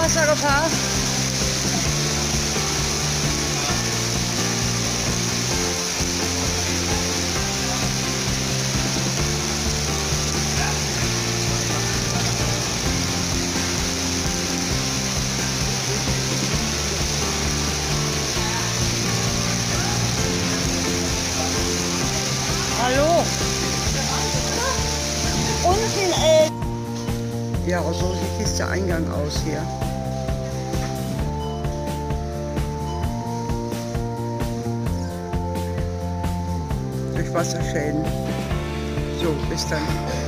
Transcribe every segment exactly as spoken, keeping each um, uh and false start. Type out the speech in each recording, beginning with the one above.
Hochwassergefahr. Hallo. Unten, äh... Ja, so sieht jetzt der Eingang aus hier. Durch Wasserschäden. So, bis dann.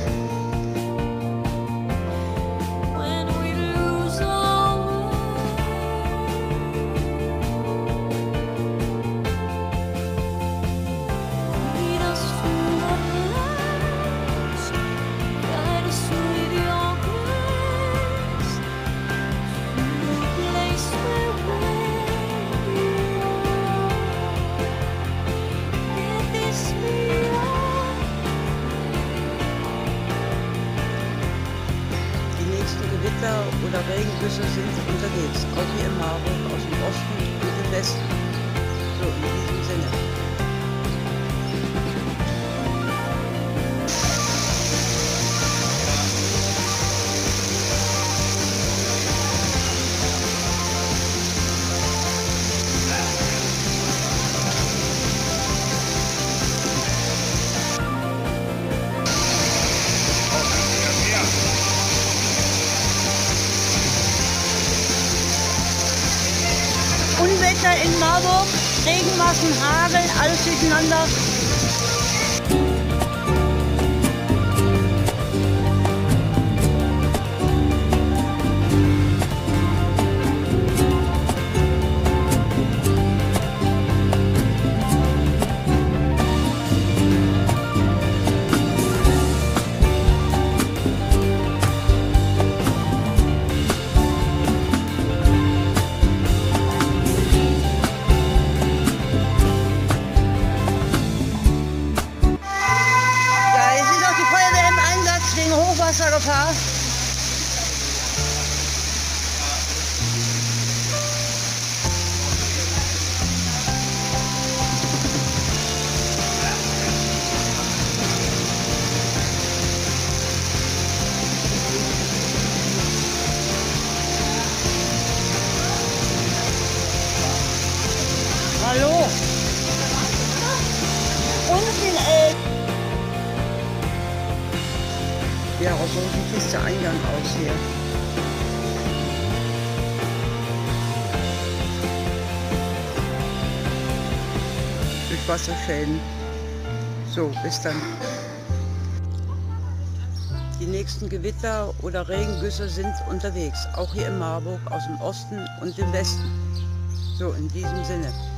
Gewitter oder Regengüsse sind unterwegs, auch hier in Marburg, aus dem Osten und dem Westen. So, in diesem Sinne. Unwetter in Marburg, Regenmassen, Hagel, alles durcheinander. Hochwassergefahr. Hallo. Unten, äh... Ja, so sieht jetzt der Eingang aus hier. Durch Wasserschäden. So, bis dann. Die nächsten Gewitter oder Regengüsse sind unterwegs, auch hier in Marburg, aus dem Osten und dem Westen. So, in diesem Sinne.